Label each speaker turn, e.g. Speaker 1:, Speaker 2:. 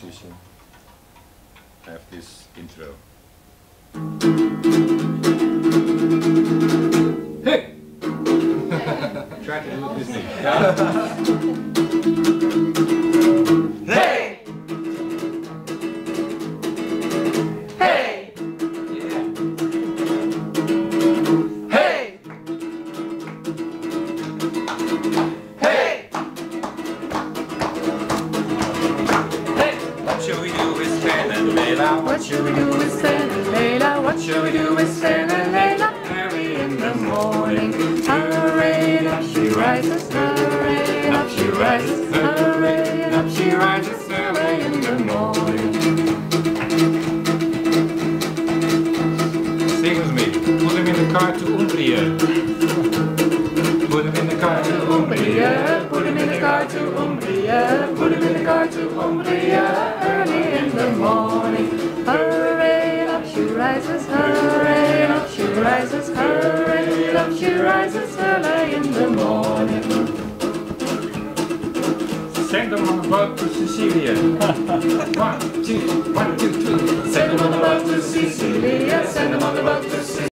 Speaker 1: composition, I have this intro. Hey! Try to do it with me.
Speaker 2: Hey! Hey!
Speaker 1: Yeah.
Speaker 2: Hey! Hey! Hey!
Speaker 1: What should we do with Sten and Leila?
Speaker 3: What should we do with Sten and Leila? What should we do with Sten and Leila? Early in the morning, hurry, up she rises, hurry, up she rises, hurry, up she rises, early in the morning.
Speaker 1: Sing with me. Put him in the car to Umbria. Put him in the car to Umbria.
Speaker 3: Put him in the car to Umbria, put him in the car to Umbria, early in the morning. Hurry, up she rises, hurry, up she rises, hurry, up she rises, early in the morning.
Speaker 1: Send them on a boat to Sicilia. 1, 2, 1, 2, 3.
Speaker 3: Send them on the boat to Sicilia, send them on the boat to Sicilia.